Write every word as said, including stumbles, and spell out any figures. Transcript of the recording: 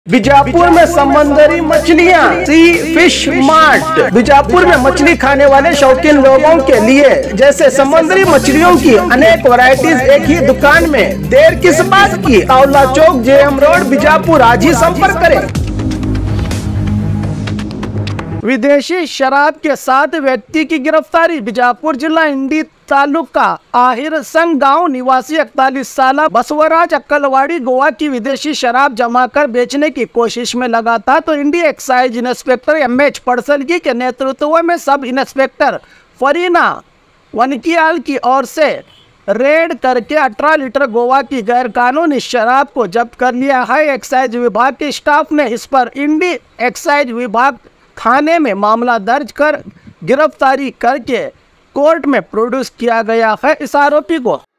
बीजापुर में समंदरी मछलियाँ सी फिश मार्ट। बीजापुर में मछली खाने वाले शौकीन लोगों के लिए जैसे समुद्री मछलियों की अनेक वैरायटीज एक ही दुकान में। देर किस बात की, आंवला चौक, जेएम रोड, बीजापुर। आज ही संपर्क करें। विदेशी शराब के साथ व्यक्ति की गिरफ्तारी। बीजापुर जिला इंडी तालुका आहिर संग गांव निवासी इकतालीस साल बसवराज अक्कलवाड़ी गोवा की विदेशी शराब जमा कर बेचने की कोशिश में लगा था, तो Indi excise inspector M H Padasalgi के नेतृत्व में सब इंस्पेक्टर फरीना वनकियाल की ओर से रेड करके अठारह लीटर गोवा की गैर कानूनी शराब को जब्त कर लिया है। एक्साइज विभाग के स्टाफ ने इस पर इंडी एक्साइज विभाग थाने में मामला दर्ज कर गिरफ्तारी करके कोर्ट में प्रोड्यूस किया गया है। इस आरोपी को